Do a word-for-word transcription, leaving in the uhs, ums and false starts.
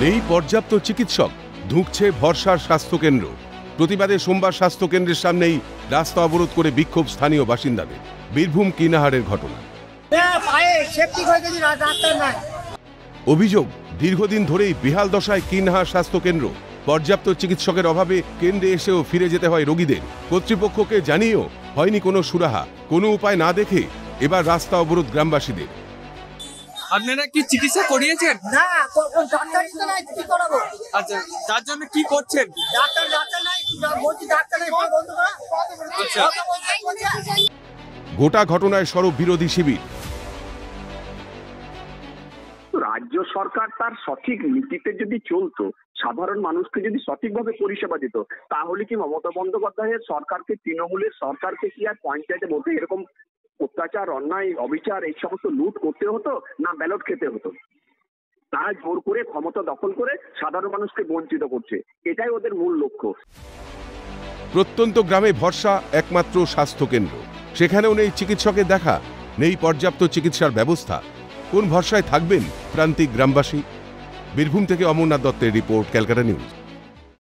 নেই পর্যাপ্ত চিকিৎসক, ধুঁকছে ভরসার স্বাস্থ্যকেন্দ্র। প্রতিবাদে সোমবার স্বাস্থ্যকেন্দ্রের সামনেই রাস্তা অবরোধ করে বিক্ষোভ স্থানীয় বাসিন্দাদের। বীরভূম কিনাহারের ঘটনা। অভিযোগ, দীর্ঘদিন ধরেই বেহাল দশায় কিনহার স্বাস্থ্যকেন্দ্র। পর্যাপ্ত চিকিৎসকের অভাবে কেন্দ্রে এসেও ফিরে যেতে হয় রোগীদের। কর্তৃপক্ষকে জানিয়েও হয়নি কোনো সুরাহা। কোনো উপায় না দেখে এবার রাস্তা অবরোধ গ্রামবাসীদের। আপনারা কি চিকিৎসা করিয়েছেন? না, ডাক্তার তো নাই, কি করাবো? আচ্ছা, তার জন্য কি করছেন? ডাক্তার ডাক্তার নাই, বলছি ডাক্তার নাই, বন্ধ করা। আচ্ছা, গোটা ঘটনায় সরব বিরোধী শিবির। রাজ্য সরকার তার সঠিক নীতিতে যদি চলতো, সাধারণ মানুষকে যদি সঠিকভাবে পরিষেবা দিত, তাহলে কি মমতা বন্দ্যোপাধ্যায়ের সরকারকে, তৃণমূলের সরকারকে কি আর পঞ্চায়েতে বলতে এরকম অত্যাচার, অন্যায়, অবিচার, এই সমস্ত লুট করতে হতো, না ব্যালট খেতে হতো? তারা জোর করে ক্ষমতা দখল করে সাধারণ মানুষকে বঞ্চিত করছে, এটাই ওদের মূল লক্ষ্য। প্রত্যন্ত গ্রামে ভরসা একমাত্র স্বাস্থ্যকেন্দ্র, সেখানেও নেই চিকিৎসকের দেখা, নেই পর্যাপ্ত চিকিৎসার ব্যবস্থা। কোন ভরসায় থাকবেন প্রান্তিক গ্রামবাসী? বীরভূম থেকে অমরনাথ দত্তের রিপোর্ট, ক্যালকাটা নিউজ।